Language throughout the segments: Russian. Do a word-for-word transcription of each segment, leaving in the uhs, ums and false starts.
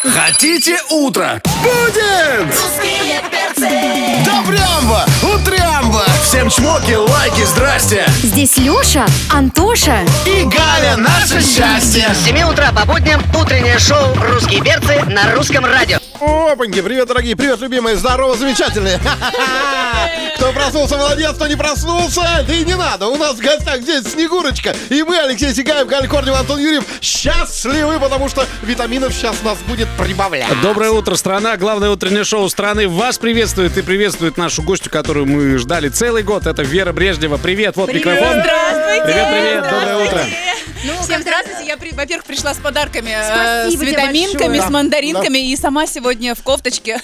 Хотите утро? Будет! Русские перцы! Добрямба! Утрямба! Всем чмоки, лайки, здрасте! Здесь Леша, Антоша и Галя, наше счастье! С семи утра по будням утреннее шоу «Русские перцы» на русском радио. Опаньки, привет, дорогие, привет, любимые, здорово, замечательные. Кто проснулся, молодец, кто не проснулся, да и не надо. У нас в гостях здесь Снегурочка. И мы, Алексей Сигаев, Галя Корнева, Антон Юрьев, счастливы, потому что витаминов сейчас нас будет прибавлять. Доброе утро, страна. Главное утреннее шоу страны вас приветствует и приветствует нашу гостью, которую мы ждали целый год. Это Вера Брежнева. Привет, вот привет. Микрофон. Здравствуйте. Привет, привет, доброе утро. Ну, всем здравствуйте. Я, во-первых, пришла с подарками, э, с тебе витаминками, большое. с мандаринками и сама сегодня в кофточке.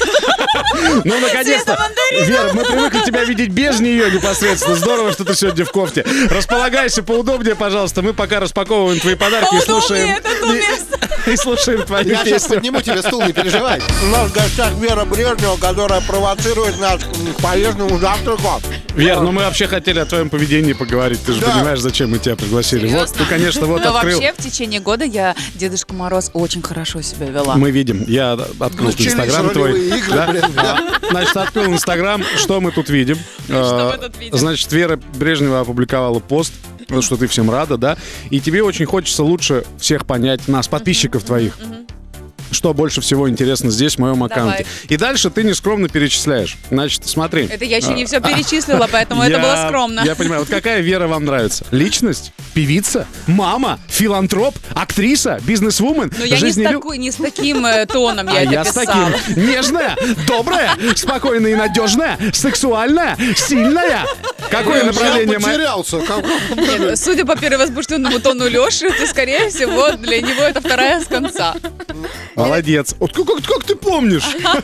Ну, наконец-то. Вера, мы привыкли тебя видеть без нее непосредственно. Здорово, что ты сегодня в кофте. Располагайся поудобнее, пожалуйста. Мы пока распаковываем твои подарки и слушаем. это то место. И слушаем твою Я сейчас песню. подниму тебе стул, не переживай. У нас в гостях Вера Брежнева, которая провоцирует нас к полезному завтраку. Вер, ну мы вообще хотели о твоем поведении поговорить. Ты же Да. понимаешь, зачем мы тебя пригласили. Вот ты, конечно, вот Но открыл. вообще в течение года я, Дедушка Мороз, очень хорошо себя вела. Мы видим. Я открыл Начались Инстаграм твой. ролевые игры, Да? блин, да. Значит, открыл Инстаграм. Что мы тут видим? Что Э, мы тут видим? Значит, Вера Брежнева опубликовала пост, вот что ты всем рада, да? И тебе очень хочется лучше всех понять, нас, подписчиков твоих. Что больше всего интересно здесь, в моем аккаунте. И дальше ты нескромно перечисляешь. Значит, смотри. Это я еще не все перечислила, поэтому это Я- было скромно. Я понимаю. Вот какая Вера вам нравится? Личность? Певица? Мама? Филантроп? Актриса? Бизнесвумен? Но я не с, Жизнелю- такой, не с таким э, тоном я А это я с писала. таким. Нежная, добрая, спокойная и надежная, сексуальная, сильная. Какое Я направление моя? потерялся. Как- Нет, судя по перевозбужденному тону Леши, то, скорее всего, для него это вторая с конца. Молодец. Вот как, как- как ты помнишь?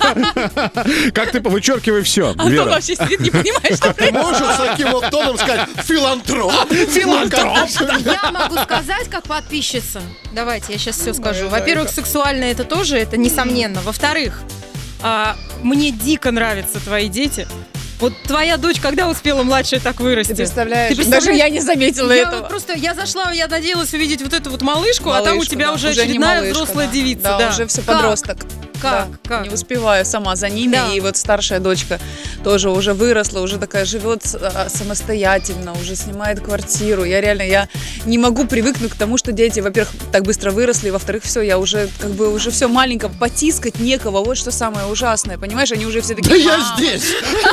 Как ты вычеркивай все, Антон Вера. вообще сидит, не понимает, что Ты можешь с таким вот тоном сказать филантроп? Филантроп. Я могу сказать, как подписчица. Давайте, я сейчас все скажу. Во-первых, сексуально это тоже, это несомненно. Во-вторых, а, мне дико нравятся твои дети. Вот твоя дочь когда успела младшая так вырасти? Ты представляешь? Ты представляешь? Даже я не заметила Я этого. вот просто, я зашла, я надеялась увидеть вот эту вот малышку, а там у Малышку, тебя да. уже Уже не очередная малышка, взрослая да. девица. Да, Да, уже все Как? подросток. Как? Да, Как? Не успеваю сама за ними. Да. И вот старшая дочка тоже уже выросла, уже такая живет с- а, самостоятельно, уже снимает квартиру. Я реально, я не могу привыкнуть к тому, что дети, во-первых, так быстро выросли, и, во-вторых, все, я уже как бы уже все маленько, потискать некого. Вот что самое ужасное, понимаешь? Они уже все Да такие: я «Мам, здесь.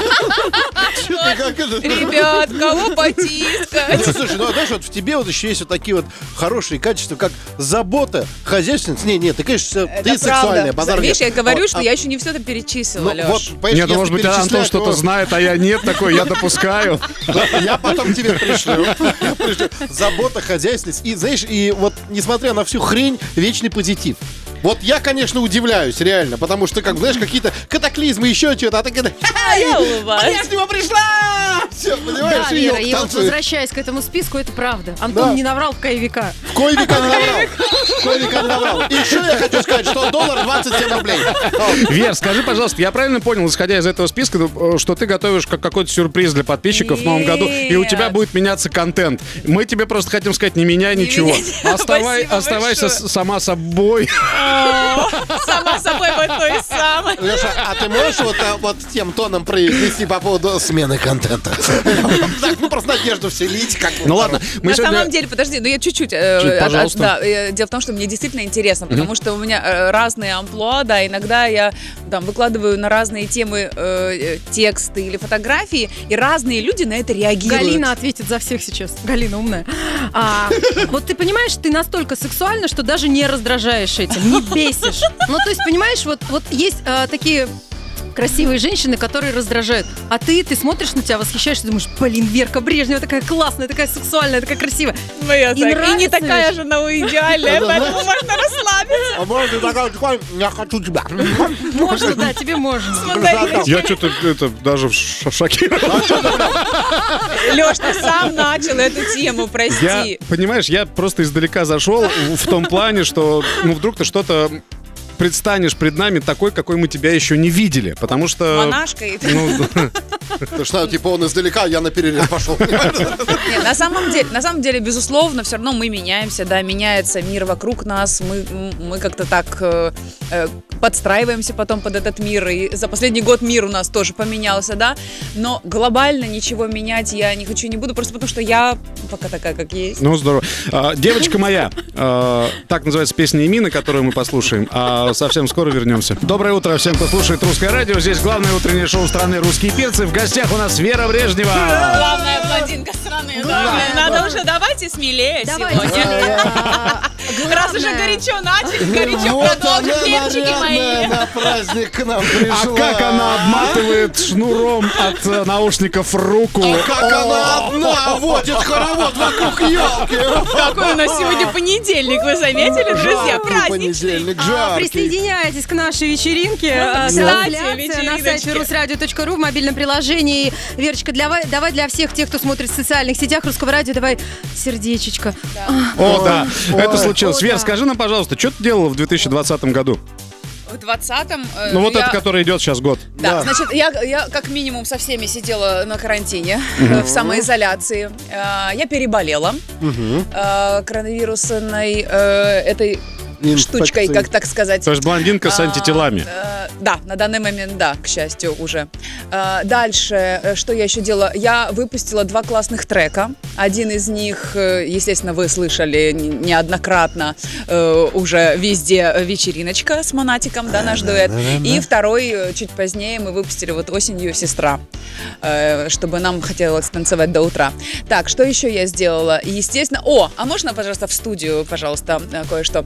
Чё ты как это? ребят, кого Не, потискать?» слушай, ну а знаешь, вот в тебе вот еще есть вот такие вот хорошие качества, как забота, хозяйственность. Не, нет, ты, конечно, Это ты сексуальная, правда. базар нет. Видишь, я говорю, Вот, что а- я еще не все это перечислила, Ну, Леш. вот, понимаешь, Нет, ну, если может быть, Антон перечислять, что-то то- знает, а я нет такой, я допускаю. Я потом тебе пришлю. Пришлю. Забота, хозяйственность. И, знаешь, и вот, несмотря на всю хрень, вечный позитив. Вот я, конечно, удивляюсь, реально, потому что, как, знаешь, какие-то катаклизмы, еще что-то, а ты когда... А я улыбаюсь. Я с него пришла! Все, понимаешь, Да, и Вера, ёлка и вот танцует. возвращаясь к этому списку, это правда. Антон Да. не наврал в кай века. В кой века не наврал. В кой века не наврал. И еще я хочу сказать, что доллар двадцать семь рублей. Вер, скажи, пожалуйста, я правильно понял, исходя из этого списка, ну, что ты готовишь как какой-то сюрприз для подписчиков в новом году, и у тебя Нет. будет меняться контент. Мы тебе просто хотим сказать, не меняй Не ничего. меняй. Оставай, Спасибо оставайся большое. с- сама собой. Сама собой вот той самой. Леша, а ты можешь вот, а, вот тем тоном произнести по поводу смены контента? Так, ну просто надежду вселить. Как Ну ладно, мы На сегодня... самом деле, подожди, ну я чуть-чуть. э, Чуть, от- от- пожалуйста. да, э, дело в том, что мне действительно интересно, потому что у меня э, разные амплуа, да, иногда я там выкладываю на разные темы э, э, тексты или фотографии, и разные люди на это реагируют. Галина ответит за всех сейчас. Галина умная. А, вот ты понимаешь, ты настолько сексуальна, что даже не раздражаешь этим, не бесишь. Ну, то есть, понимаешь, вот, вот есть а, такие красивые женщины, которые раздражают. А ты, ты смотришь на тебя, восхищаешься, думаешь, блин, Верка Брежнева такая классная, такая сексуальная, такая красивая. Моя И так. И не нравится, такая ведь? же, но идеальная, поэтому можно расслабиться. А может, ты такая, такая, я хочу тебя. Можно, да, тебе можно. Я что-то это, даже ш- шокирован. Леш, ты сам начал эту тему, Я, прости. понимаешь, я просто издалека зашел в том плане, что ну вдруг ты что-то предстанешь пред нами такой, какой мы тебя еще не видели, потому что... Монашкой. Ну, Потому что, типа, он издалека, я на перерыв пошел. Нет, на самом деле, на самом деле, безусловно, все равно мы меняемся, да, меняется мир вокруг нас, мы, мы как-то так э, э, подстраиваемся потом под этот мир, и за последний год мир у нас тоже поменялся, да, но глобально ничего менять я не хочу, не буду, просто потому что я пока такая, как есть. Ну, здорово. А, девочка моя, а, так называется песня Эмины, которую мы послушаем, а совсем скоро вернемся. Доброе утро всем, кто слушает Русское радио, здесь главное утреннее шоу страны «Русские перцы», в гостях у нас Вера Брежнева. Главная блондинка страны, да. Надо уже, давайте смелее сегодня. Раз уже горячо начали, горячо продолжим, перчики мои. На праздник к нам пришла. А как она обматывает шнуром от э, наушников руку. А как она одна водит хоровод вокруг елки. Какой у нас сегодня понедельник, вы заметили, друзья? Жаркий Праздничный. понедельник, А, жаркий. Присоединяйтесь к нашей вечеринке. А, Кстати, трансляция на сайте вечериночки. русрадио точка ру в мобильном приложении. Верочка, давай, давай для всех тех, кто смотрит в социальных сетях Русского радио, давай сердечечко. О, да, Ой. это случилось. О, Вер, да. скажи нам, пожалуйста, что ты делала в две тысячи двадцатом году? В двадцатом... э, Ну вот я- это, который идет сейчас год. Да, Да. значит, я, я как минимум со всеми сидела на карантине, э, в самоизоляции. Э, Я переболела э, коронавирусной э, этой штучкой, Инфекцией. как так сказать. То есть блондинка с А, антителами. э, Да, на данный момент, да, к счастью, уже. Э, Дальше, э, что я еще делала? Я выпустила два классных трека. Один из них, э, естественно, вы слышали н- неоднократно э, уже везде вечериночка с Монатиком, да, наш дуэт. И второй, э, чуть позднее, мы выпустили вот осенью «Сестра», э, чтобы нам хотелось танцевать до утра. Так, что еще я сделала? Естественно, о, а можно, пожалуйста, в студию, пожалуйста, э, кое-что?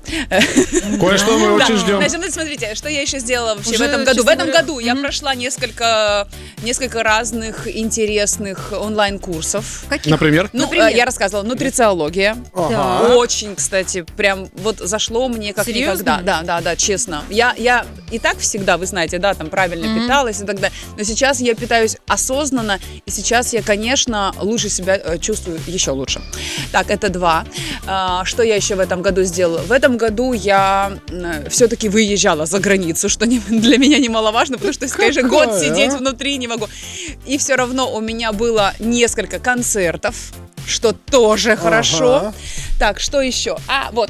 Кое-что мы Да. очень ждем. Значит, ну, смотрите, что я еще сделала вообще Уже, в этом году. В честно этом говоря, году я прошла несколько, несколько разных интересных онлайн-курсов. Каких? Например? Ну, Например? э, я рассказывала, нутрициология. Да. Очень, кстати, прям вот зашло мне как Серьезно? никогда. Да, да, да, честно. Я, я и так всегда, вы знаете, да, там правильно питалась и так далее. Но сейчас я питаюсь осознанно, и сейчас я, конечно, лучше себя э, чувствую еще лучше. Так, это два. А, что я еще в этом году сделала? В этом году я э, все-таки выезжала за границу, что не- для меня немаловажно, потому что, конечно, год Какая, сидеть а? внутри не могу. И все равно у меня было несколько концертов, что тоже хорошо. Так, что еще? А, вот,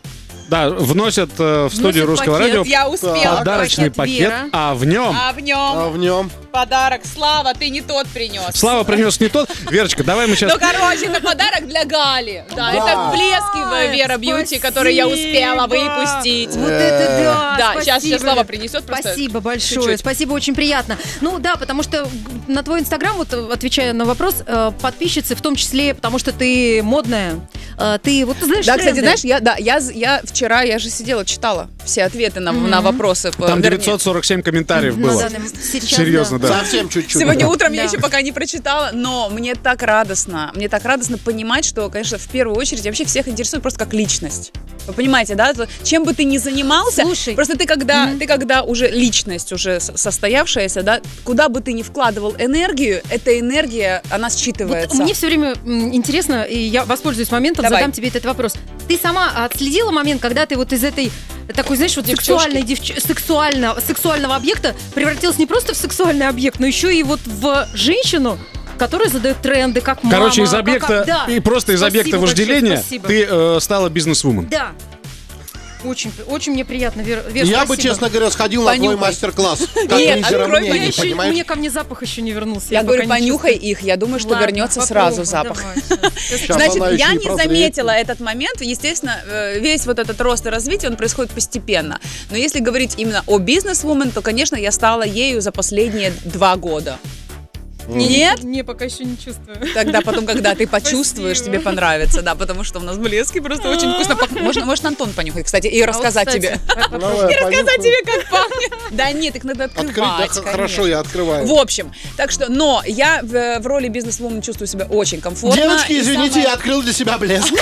Да, вносят э, в студию Вносят Русского пакет. радио я успела. подарочный пакет пакет, Вера. а в нем... А в А нем в нем? подарок. Слава, ты не тот принес. Слава принес не тот. Верочка, давай мы сейчас... Ну, короче, это подарок для Гали. Да, это блески Вера Бьюти, которые я успела выпустить. Вот это да! Да, спасибо, сейчас, сейчас Слава Вер. принесет просто. Спасибо большое, чуть-чуть. спасибо, очень приятно. Ну да, потому что на твой инстаграм, вот отвечая на вопрос, э, подписчицы в том числе, потому что ты модная, э, ты вот ты знаешь Да, кстати, тренды. знаешь, я, да, я, я вчера, я же сидела, читала все ответы на, на вопросы. по- Там вернее, девятьсот сорок семь комментариев На было. данном- сейчас, Серьезно, да. Совсем чуть-чуть. Сегодня утром я Да. еще пока не прочитала, но мне так радостно. Мне так радостно понимать, что, конечно, в первую очередь вообще всех интересует просто как личность. Вы понимаете, да? То, чем бы ты ни занимался, Слушай. просто ты когда, ты когда уже личность, уже с- состоявшаяся, да, куда бы ты ни вкладывал энергию, эта энергия, она считывается. Вот мне все время м, интересно, и я воспользуюсь моментом, Давай. задам тебе этот вопрос. Ты сама отследила момент, когда ты вот из этой такой, знаешь, вот Девчушки. сексуальной девч... сексуально... сексуального объекта превратилась не просто в сексуальный объект, но еще и вот в женщину, которая задает тренды, как мама. Короче, из как- объекта да. и просто из Спасибо объекта большое, вожделения спасибо. ты э, стала бизнес-вумен. Да. Очень, очень мне приятно, Вера. Вер, Я бы, спасибо. честно говоря, сходил на твой Понюхай. мастер-класс. Как Нет, лидера открой, мнений, Я еще- понимаешь? мне ко мне запах еще не вернулся. Я говорю, пока не понюхай чувствую. их, я думаю, что Ладно, вернется попробуем, сразу запах. давай, щас. Сейчас Значит, она еще я и не прозреет. заметила этот момент. Естественно, э, весь вот этот рост и развитие, он происходит постепенно. Но если говорить именно о бизнес-вумен, то, конечно, я стала ею за последние два года. Нет? Не, пока еще не чувствую. Тогда потом, когда ты почувствуешь, Спасибо. тебе понравится, да, потому что у нас блески просто очень вкусно пах- Можно, может, Антон понюхать, кстати, и рассказать А вот, тебе. кстати, Давай, Рассказать понюхаю. тебе, как пахнет. Да нет, их надо Открыть, открывать, да, конечно. хорошо, я открываю. В общем, так что, но я в, в роли бизнес-вумен чувствую себя очень комфортно. Девочки, И извините, самое- я открыл для себя блеск.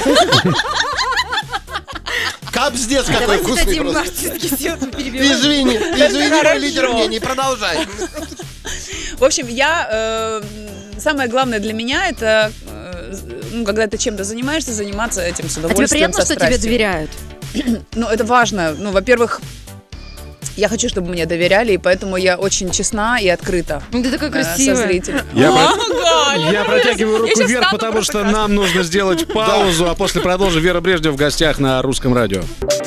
Капздец какой Давайте вкусный дадим просто. артистке силу перебивать. Извини, извини, мой Хорошо. лидер мнений, продолжай. В общем, я... э, самое главное для меня это, э, ну, когда ты чем-то занимаешься, заниматься этим с А удовольствием, тебе приятно, со что тебе страстью. доверяют? Ну, это важно. Ну, во-первых, Я хочу, чтобы мне доверяли, и поэтому я очень честна и открыта. Ну, ты такая э, красивая. со зрителем. Я, О, про- Галя, я ну, протягиваю я руку щас вверх, стану потому просто что красной. нам нужно сделать паузу, а после продолжим. Вера Брежнева в гостях на Русском радио.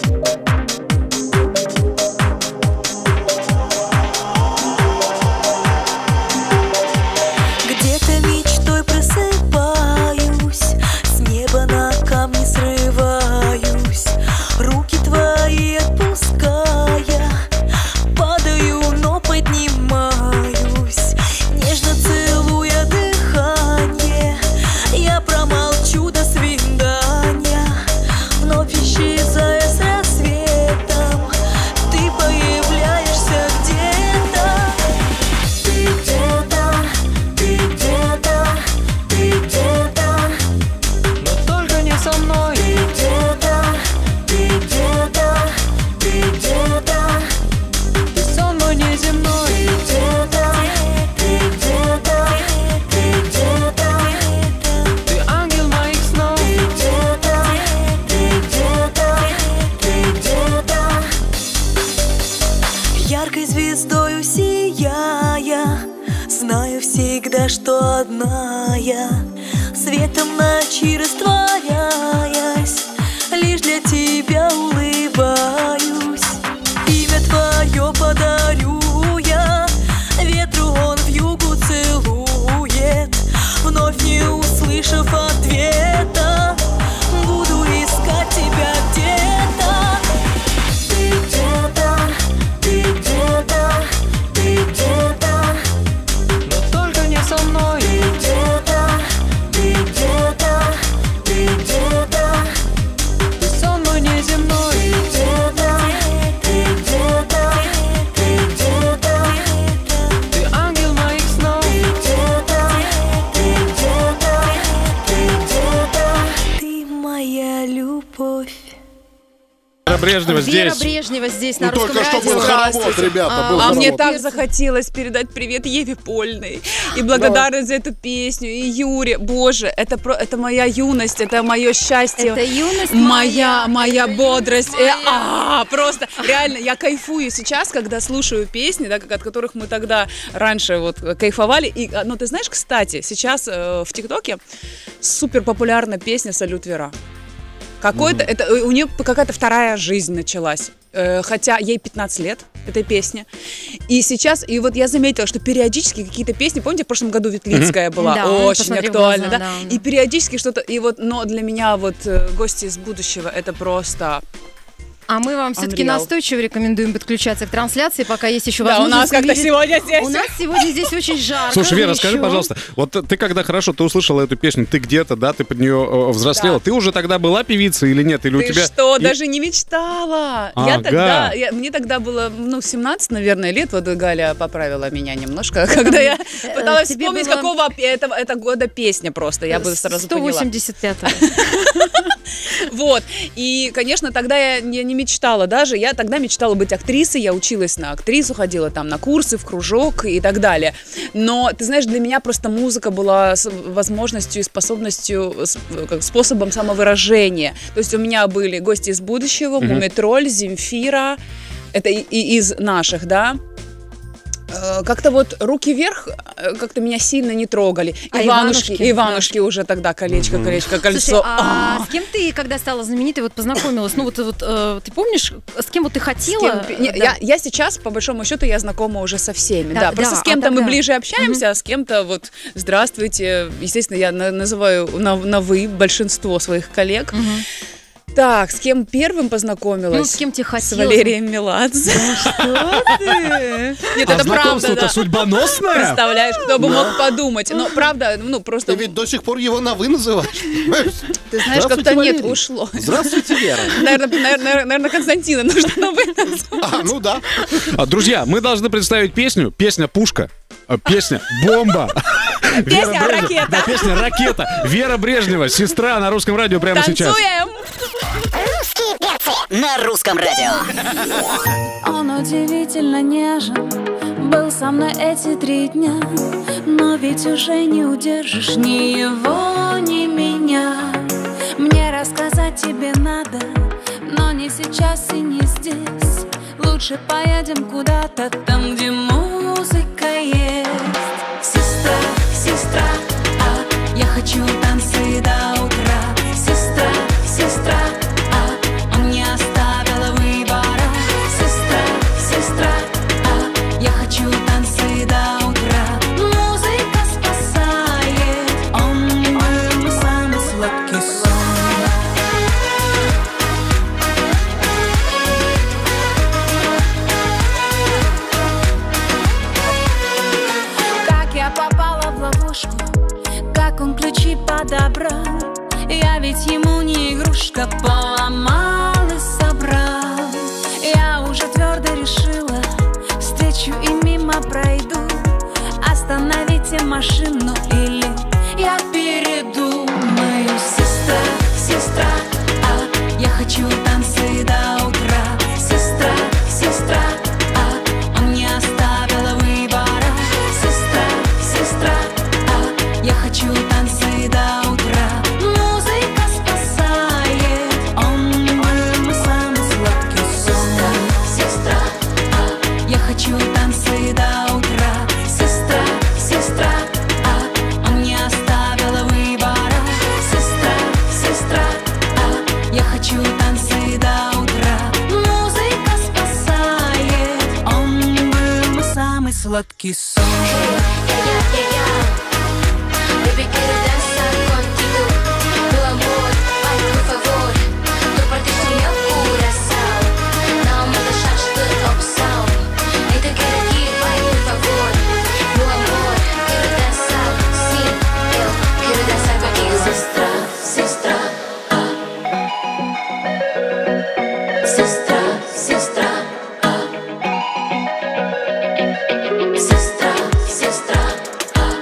Где-то мечтой просыпаюсь, с неба на камни срываюсь, руки твои отпуская, падаю, но поднимаюсь, нежно целуя дыхание, я промолчу до свидания, вновь исчезая с рассветом, ты появляешься где-то, ты где-то, ты где-то, ты где-то, но только не со мной. Ты где-то, ты где-то, ты где-то, ты со мной неземной. Ты где-то, ты где-то, ты где-то, ты ангел моих снов. Ты где-то, ты где-то, ты где-то, яркой звездою сияя, знаю всегда, что одна я, светом ночи растворяясь, лишь для тебя улыбаюсь. Имя твое подарю я, ветру он вьюгу целует, вновь не услышав ответа, буду искать тебя где-то. Ты где-то, ты где-то, ты где-то, но только не со мной. Ты где-то, ты где-то, ты где-то, ты со мной неземной. Ты где-то, ты где-то, ты где-то, ты ангел моих снов. Ты где-то, ты где-то, ты где-то, ты моя любовь. Вера Брежнева Вера здесь. Брежнева здесь, Ну, на Русском только что радио. был хоровод, ребята, был А мне хоровод. так захотелось передать привет Еве Польной и благодарность за эту песню, и Юре. Боже, это, про, это моя юность, это мое счастье. Это юность моя, моя, моя это бодрость. юность Э, а, просто реально, я кайфую сейчас, когда слушаю песни, да, как- от которых мы тогда раньше вот кайфовали. И, а, ну, ты знаешь, кстати, сейчас э, в ТикТоке супер популярна песня «Салют, Вера». Какой-то, это, у нее какая-то вторая жизнь началась. Э, Хотя ей пятнадцать лет, этой песне. И сейчас, и вот я заметила, что периодически какие-то песни, помните, в прошлом году Ветлицкая была, Да, очень «Посмотри в актуальна, глаза», да? да. И периодически что-то, и вот, но для меня вот э, «Гости из будущего» это просто... А мы вам все-таки Unreal. настойчиво рекомендуем подключаться к трансляции, пока есть еще Да, у возможность. нас как-то увидеть. сегодня здесь. У нас сегодня здесь очень жарко. Слушай, Вера, еще. скажи, пожалуйста, вот ты когда хорошо, ты услышала эту песню, ты где-то, да, ты под нее э, взрослела, Да. ты уже тогда была певицей или нет? Или у Ты тебя... что, И- даже не мечтала. Я Ага. тогда, я- мне тогда было, ну, семнадцать, наверное, лет. Вот Галя поправила меня немножко, когда я пыталась тебе вспомнить, было- какого этого это года песня просто. Я бы сразу сто поняла. восемьдесят пятого. Вот. И, конечно, тогда я не, не мечтала даже. Я тогда мечтала быть актрисой. Я училась на актрису, ходила там на курсы, в кружок и так далее. Но, ты знаешь, для меня просто музыка была с- возможностью и способностью, с- как способом самовыражения. То есть у меня были «Гости из будущего», «Мумитроль», «Земфира». Это и, и из наших, да. Э, Как-то вот «Руки вверх» э, как-то меня сильно не трогали. А Иванушки, Иванушки? Иванушки уже тогда колечко, колечко, кольцо. Слушай, а А. с кем ты, когда стала знаменитой, вот познакомилась? Ну вот, вот э, ты помнишь, с кем вот ты С хотела? кем- не, Да. я, я сейчас, по большому счету, я знакома уже со всеми. Да, Да, да, просто с а кем-то мы тогда? ближе общаемся, а с кем-то вот здравствуйте. Естественно, я на- называю на, на вы большинство своих коллег. Так, с кем первым познакомилась? Ну, с кем тебе С хотелось? Валерием Меладзе. Что ты? Нет, А это правда, знакомство-то да. судьбоносное? Представляешь, кто бы мог подумать. Но правда, ну Ты просто, ведь до сих пор его на «вы» называешь. понимаешь? ты знаешь, Здравствуйте, как-то нет, Валерий. ушло. Здравствуйте, Вера. Наверное, наверное, наверное, Константина нужно на вы назвать. А, ну да. А, Друзья, мы должны представить песню. Песня «Пушка». а, Песня «Бомба». Вера Песня Брежнева- «Ракета». Да, песня «Ракета». Вера Брежнева, сестра на Русском радио прямо сейчас. Танцуем! Русские перцы на русском радио. Он удивительно нежен, был со мной эти три дня, но ведь уже не удержишь ни его, ни меня. Мне рассказать тебе надо, но не сейчас и не здесь. Лучше Лучше поедем куда-то там, где музыка есть. Сестра, сестра, а я хочу танцы до утра. Сестра, сестра, а он не оставила выбора. Сестра, сестра, а я хочу танцы до утра. Музыка спасает, он мой самый сладкий сон. Как я попала в ловушку, как он ключи подобрал. Я ведь ему не игрушка, поломал и собрал. Я уже твердо решила, встречу и мимо пройду. Остановите машину или я передумаю. Сестра, сестра, а я хочу танцы до утра. Сестра, сестра, а он не оставила выбора. Сестра, сестра, а я хочу танцы до утра. Музыка спасает, он мой самый сладкий сон. Сестра, а я хочу танцы до утра. Сестра, сестра, а он не оставила выбора. Сестра, сестра, а я хочу танцы до утра. Музыка спасает, он мой самый сладкий сон. Baby, quiero danzar contigo. Tu amor, ai, por favor. Tu partiste meu coração. Não me deixaste opção. Então quero aqui, vai, por favor. Meu amor, quero dançar. Sim, eu quero dançar contigo. Sestra, sestra, ah. Sestra, sestra, ah. Sestra, sestra, ah.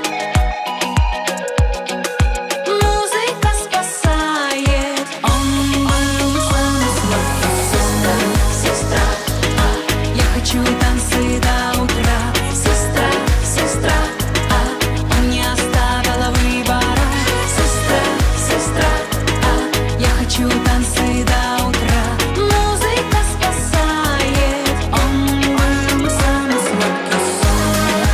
Музыка спасает, он мой самый сладкий сон. Сестра, а я хочу танцы до утра. Сестра, сестра, а он не оставила выбора. Сестра, сестра, а я хочу танцы до утра. Музыка спасает, он мой самый сладкий сон.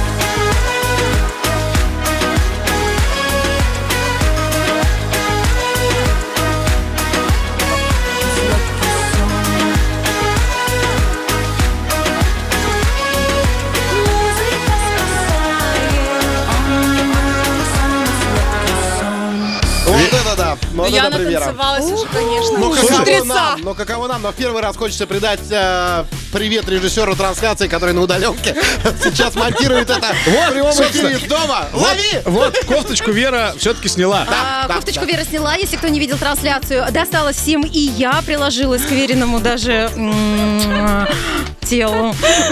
Вот это да, вот Я это премьера. натанцевалась уже, конечно. Ну в каково тридцах. нам, ну каково нам, но в первый раз хочется придать э, привет режиссеру трансляции, который на удаленке сейчас монтирует это в прямом эфире из дома. Лови! Вот, кофточку Вера все-таки сняла. А, да, кофточку да. Вера сняла, если кто не видел трансляцию. Досталось всем, и я приложилась к Вериному даже м, телу.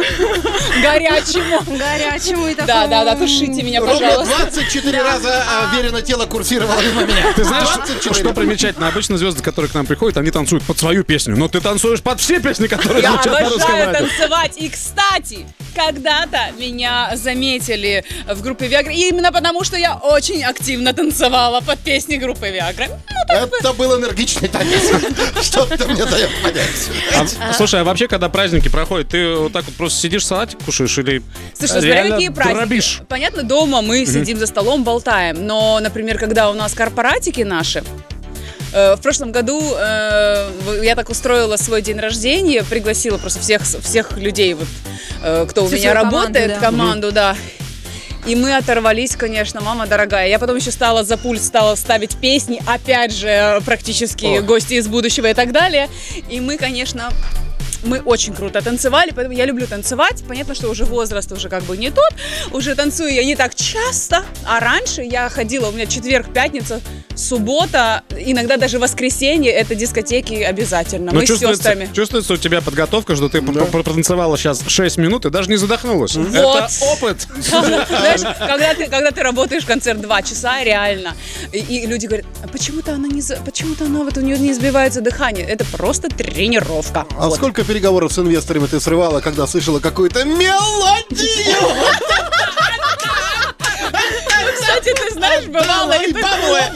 Горячему. Горячему и такому. Да, да, да, тушите меня, Ровно пожалуйста. двадцать четыре раза а, Верина тело курсировало мимо меня. Ты знаешь, двадцать четыре. что примечательно? Обычно звезды, которые к нам приходят, они танцуют под свою песню. Но ты танцуешь под все песни, которые Я звучат на русском обожаю радио. танцевать. И, кстати, когда-то меня заметили в группе Viagra. Именно потому, что я очень активно танцевала под песни группы Viagra. Это был энергичный танец. Что ты мне даешь понять? А, слушай, а вообще, когда праздники проходят, ты вот так вот просто сидишь, салатик кушаешь или Слушай, смотри, реально какие праздники. дробишь? Понятно, дома мы сидим за столом, болтаем. Но, например, когда у нас корпоратики наши, э, в прошлом году э, я так устроила свой день рождения, пригласила просто всех, всех людей, вот, э, кто у Всю меня свою команду, работает, да. команду, да. И мы оторвались, конечно, мама дорогая. Я потом еще стала за пульт, стала ставить песни, опять же, практически О. гости из будущего и так далее. И мы, конечно... Мы очень круто танцевали, поэтому я люблю танцевать. Понятно, что уже возраст уже как бы не тот. Уже танцую я не так часто. А раньше я ходила, у меня четверг, пятница, суббота, иногда даже воскресенье. Это дискотеки обязательно. Но Мы с чувствуется, сестрами. чувствуется у тебя подготовка, что ты да. протанцевала сейчас шесть минут и даже не задохнулась. Вот. Это опыт. Знаешь, когда ты, когда ты работаешь концерт два часа, реально, и, и люди говорят, а почему-то она не, за- почему-то она вот у нее не сбивается дыхание. Это просто тренировка. А Вот. сколько переговоров с инвесторами ты срывала, когда слышала какую-то мелодию? Кстати, ты знаешь, бывало и такое.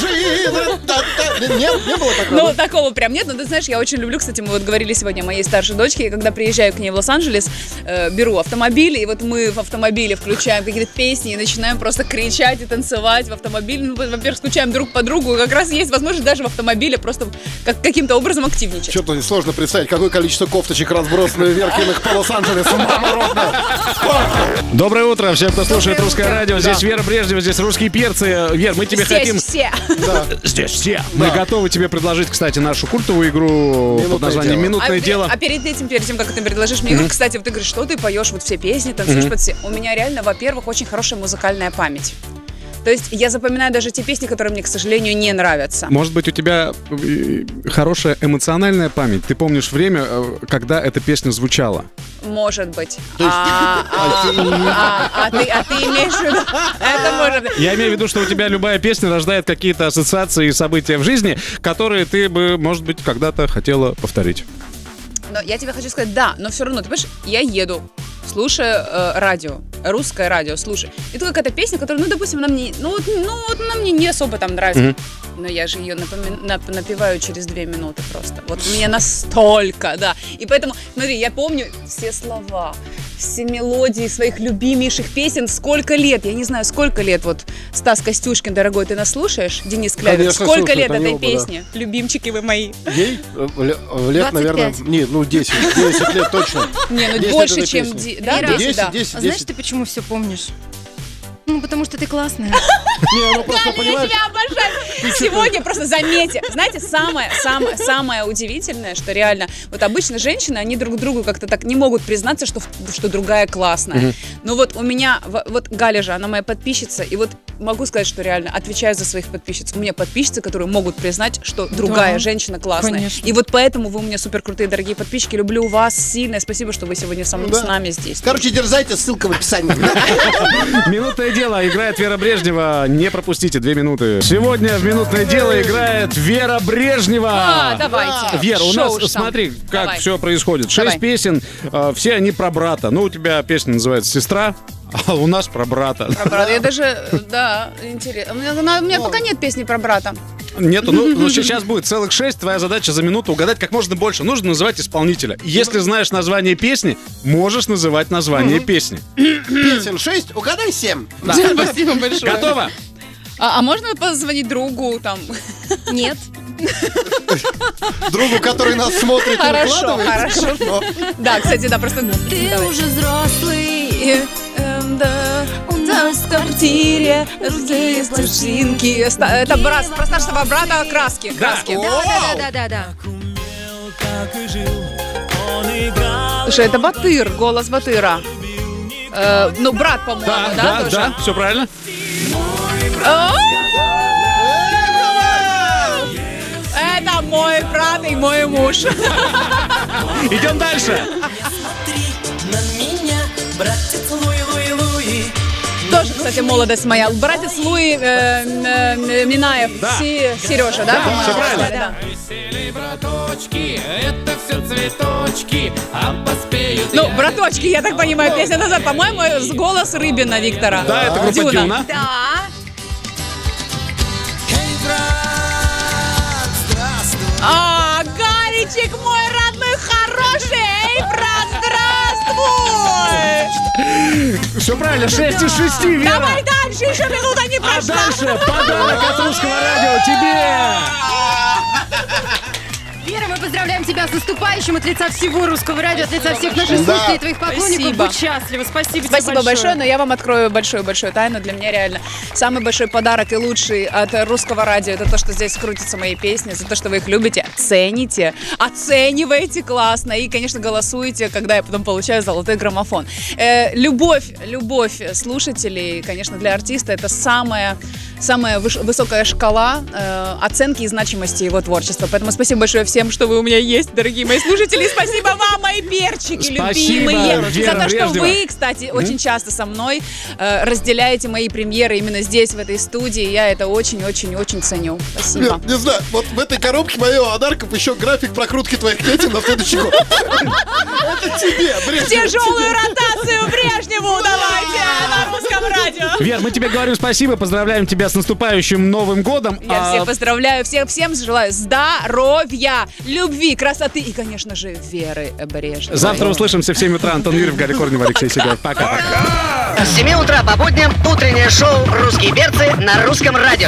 Вложи. Нет, не было такого. Ну, такого прям нет, но ты знаешь, я очень люблю, кстати, мы вот говорили сегодня о моей старшей дочке, я когда приезжаю к ней в Лос-Анджелес, э, беру автомобиль, и вот мы в автомобиле включаем какие-то песни и начинаем просто кричать и танцевать в автомобиле. Ну, во-первых, скучаем друг по другу, и как раз есть возможность даже в автомобиле просто как, каким-то образом активничать. Что-то сложно представить, какое количество кофточек разбросано вверх их по Лос-Анджелесу. Мама родная. Доброе утро всем, кто слушает Русское радио. Здесь Вера Брежнева, здесь русские перцы. Вер, мы тебе Здесь хотим... все. Да. Здесь все. Мы готовы тебе предложить, кстати, нашу культовую игру Минутное под названием дело. «Минутное а, дело». А перед этим, перед тем, как ты предложишь мне игру, кстати, вот ты говоришь, что ты поешь, вот все песни, танцуешь под все. У меня реально, во-первых, очень хорошая музыкальная память. То есть я запоминаю даже те песни, которые мне, к сожалению, не нравятся. Может быть, у тебя э, хорошая эмоциональная память? Ты помнишь время, э, когда эта песня звучала? Может быть. А, а, а, а ты, а ты имеешь в виду? Это может быть. Я имею в виду, что у тебя любая песня рождает какие-то ассоциации и события в жизни, которые ты бы, может быть, когда-то хотела повторить. Но я тебе хочу сказать, да, но все равно, ты понимаешь, я еду, слушаю э, радио, русское радио, слушаю. И тут какая-то песня, которая, ну, допустим, она мне, ну, вот, ну, вот она мне не особо там нравится. Mm-hmm. Но я же ее напоми- нап- напеваю через две минуты просто. Вот мне настолько, да. И поэтому, смотри, я помню все слова, все мелодии своих любимейших песен. Сколько лет, я не знаю, сколько лет вот Стас Костюшкин, дорогой, ты нас слушаешь? Денис Клявер, Конечно, сколько слушают, лет они этой оба, песни? Да. Любимчики вы мои. Ей э, ле- лет, наверное, не, ну десять, десять лет точно. Не, ну десять больше, этой чем... песни. ди- Да, Вера, десять, да. десять, А знаешь десять. ты, почему все помнишь? Ну, потому что ты классная. Не, ну просто Я понимаешь, тебя обожаю. Сегодня просто заметьте. Знаете, самое, самое, самое удивительное, что реально, вот обычно женщины, они друг другу как-то так не могут признаться, что, что другая классная. Но вот у меня, вот Галя же, она моя подписчица, и вот могу сказать, что реально отвечаю за своих подписчиц. У меня подписчицы, которые могут признать, что другая Да, женщина классная. конечно. И вот поэтому вы у меня супер крутые, дорогие подписчики. Люблю вас сильно. Спасибо, что вы сегодня со мной, Да. с нами здесь. короче, дерзайте, ссылка в описании. «Минутное дело» играет Вера Брежнева. Не пропустите две минуты. Сегодня в «Минутное дело» играет Вера Брежнева. А, давайте. Вера, у Шоу нас, сам. смотри, как Давай. все происходит. Шесть Давай. песен, э, все они про брата. Ну, у тебя песня называется «Сестра», а у нас про брата. Про брата. Я даже, да, интересно. У меня, у меня пока нет песни про брата. Нету, ну, ну сейчас будет целых шесть. Твоя задача за минуту угадать как можно больше. Нужно называть исполнителя. Если знаешь название песни, можешь называть название песни. Песен шесть, угадай семь. Спасибо большое. Готово? А, а можно позвонить другу там? Нет. Другу, который нас смотрит и Хорошо, выкладывает. хорошо. Да, кстати, да, просто... Ты Давай. уже взрослый. И, эм, да, у нас в квартире разные снежинки. Ста- Это брат, про старшего брата краски. краски. Да, да, да, да, да. Слушай, это Батыр, голос Батыра. Э, ну, брат, по-моему, Да, да, да, тоже? да, все правильно. О! Это мой брат и мой муж. Идем дальше. Тоже, кстати, молодость моя. Братец Луи э, э, Минаев, Да. Си- Сережа, да? по-моему? всё правильно. Да, да. Ну, браточки, я так понимаю, песня назад, по-моему, с голос Рыбина Виктора. Да, это группа Дюна. Да. А, Гаричек мой родной, хороший! Эй, брат, здравствуй! Все правильно, шесть из шести, Вера. Давай дальше, еще минута не А прошла. дальше подарок от Русского радио тебе. Вера, мы поздравляем тебя с наступающим от лица всего Русского радио, от лица всех наших Да. слушателей и твоих поклонников. Спасибо. Будь счастлива. Спасибо, Спасибо тебе большое, но я вам открою большую-большую тайну. Для меня реально самый большой подарок и лучший от Русского радио — это то, что здесь крутятся мои песни, за то, что вы их любите, цените, оцениваете классно и, конечно, голосуете, когда я потом получаю золотой граммофон. Э, любовь, любовь слушателей, конечно, для артиста — это самая, самая выш- высокая шкала э, оценки и значимости его творчества. Поэтому спасибо большое всем, что вы у меня есть, дорогие мои слушатели. Спасибо вам, мои перчики, Спасибо, любимые, Вера за то, что Брежнева. вы, кстати, очень часто со мной э, разделяете мои премьеры именно здесь, в этой студии. Я это очень-очень-очень ценю. Спасибо. Нет, не знаю, вот в этой коробке моего подарков еще график прокрутки твоих песен на следующий год. Это тебе, Брежнев. Тяжелую ротацию Брежневу давайте на Русском радио. Вер, мы тебе говорим спасибо, поздравляем тебя с наступающим Новым годом. Я А, всех поздравляю, всех, всем желаю здоровья, любви, красоты и, конечно же, Веры Брежневой. Завтра услышимся в семь утра. Антон Юрьев, Галя Корнева, Алексей Сигаев. Пока. С семи утра по будням утреннее шоу «Русские перцы» на Русском радио.